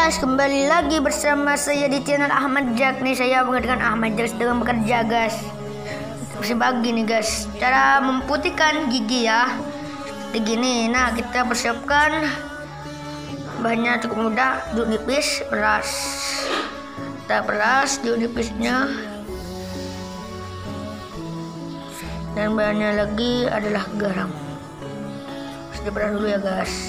guys, kembali lagi bersama saya di channel Ahmad Jak nih. Saya mengadakan Ahmad Jak sedang bekerja guys. Masih pagi nih guys. Cara memutihkan gigi ya seperti gini. Nah, kita persiapkan bahannya cukup mudah. Jeruk nipis, beras. Kita peras jeruk nipisnya. Dan bahannya lagi adalah garam. Harus diperas dulu ya guys.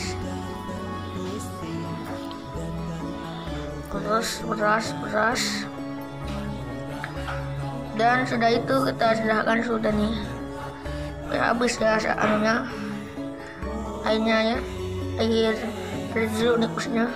Terus beras dan sudah itu kita sedahkan sudah nih ya, habis ya anunya airnya ya, air jeruk nipisnya.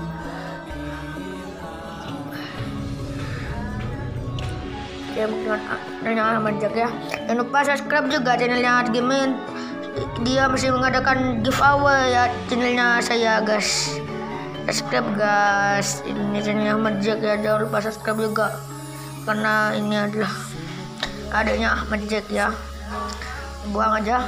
Ya bukan channelnya Ahmad Jak ya. Jangan lupa subscribe juga channelnya Gaming. Dia masih mengadakan giveaway ya channelnya saya guys. Subscribe guys, ini channelnya Ahmad Jak ya, jangan lupa subscribe juga karena ini adalah adanya Ahmad Jak ya. Buang aja.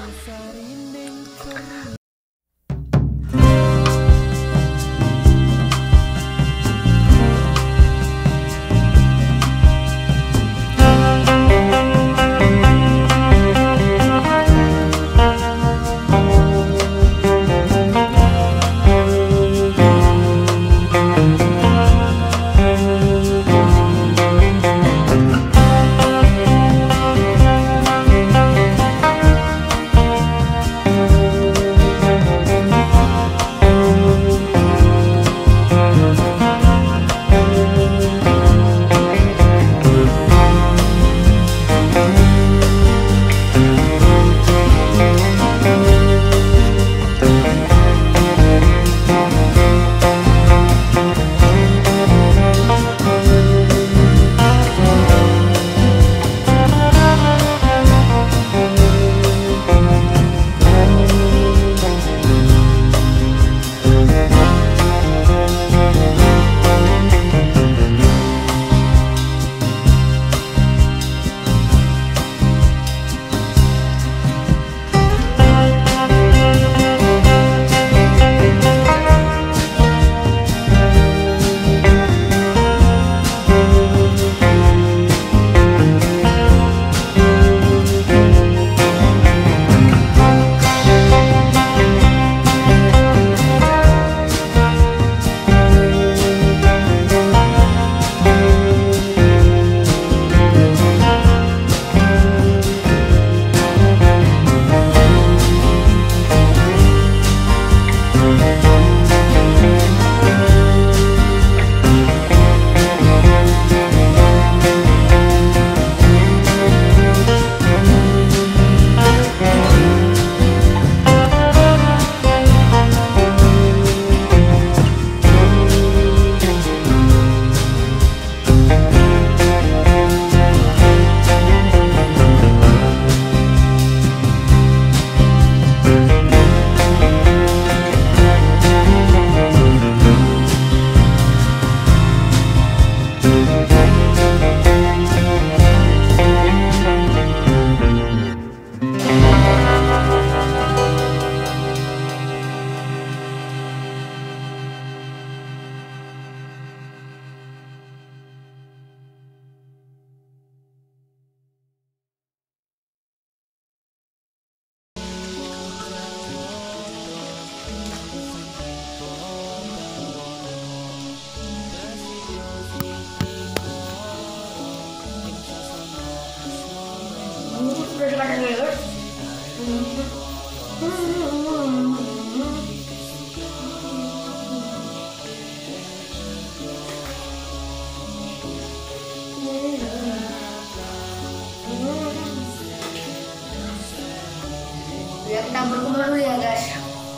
Ya, kita berkumpul dulu ya guys.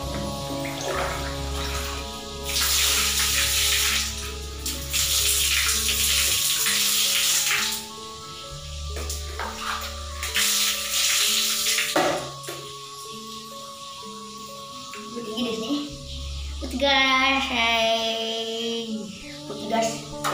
Begini di sini. Putih guys, putih guys,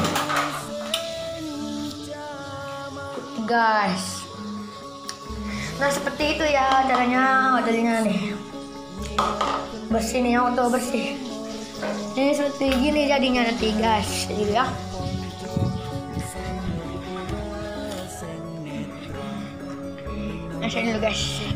putih guys. Nah seperti itu ya caranya modelnya nih. Bersih nih, auto bersih. Ini seperti gini jadinya nanti guys, gitu ya. Nah, dulu guys.